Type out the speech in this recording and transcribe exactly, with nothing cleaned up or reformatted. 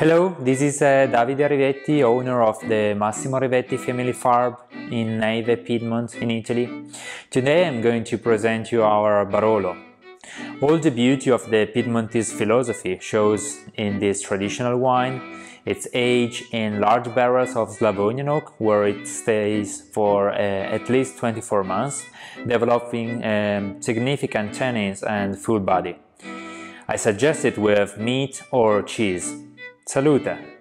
Hello, this is uh, Davide Rivetti, owner of the Massimo Rivetti family farm in Neive, Piedmont in Italy. Today I'm going to present you our Barolo. All the beauty of the Piedmontese philosophy shows in this traditional wine. It's aged in large barrels of Slavonian oak, where it stays for uh, at least twenty-four months, developing um, significant tannins and full body. I suggest it with meat or cheese. Salute!